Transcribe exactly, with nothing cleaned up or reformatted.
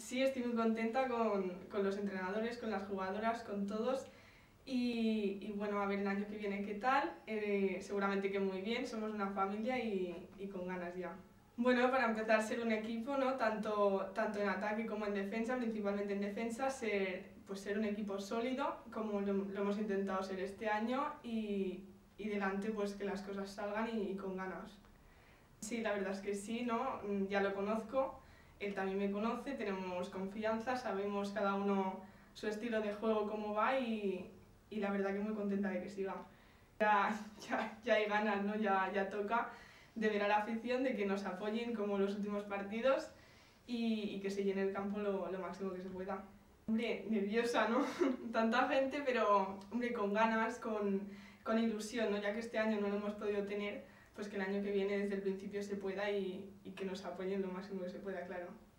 Sí, estoy muy contenta con, con los entrenadores, con las jugadoras, con todos. Y, y bueno, a ver el año que viene qué tal. Eh, seguramente que muy bien, somos una familia y, y con ganas ya. Bueno, para empezar, ser un equipo, ¿no? Tanto, tanto en ataque como en defensa, principalmente en defensa, ser, pues ser un equipo sólido, como lo, lo hemos intentado ser este año, y, y delante pues que las cosas salgan y, y con ganas. Sí, la verdad es que sí, ¿no? Ya lo conozco, él también me conoce, tenemos confianza, sabemos cada uno su estilo de juego, cómo va, y, y la verdad que muy contenta de que siga. Ya, ya, ya hay ganas, ¿no? Ya, ya toca de ver a la afición, de que nos apoyen como los últimos partidos y, y que se llene el campo lo, lo máximo que se pueda. Hombre, nerviosa, ¿no? Tanta gente, pero hombre, con ganas, con, con ilusión, ¿no? Ya que este año no lo hemos podido tener, pues que el año que viene desde el principio se pueda y, y que nos apoyen lo máximo que se pueda, claro.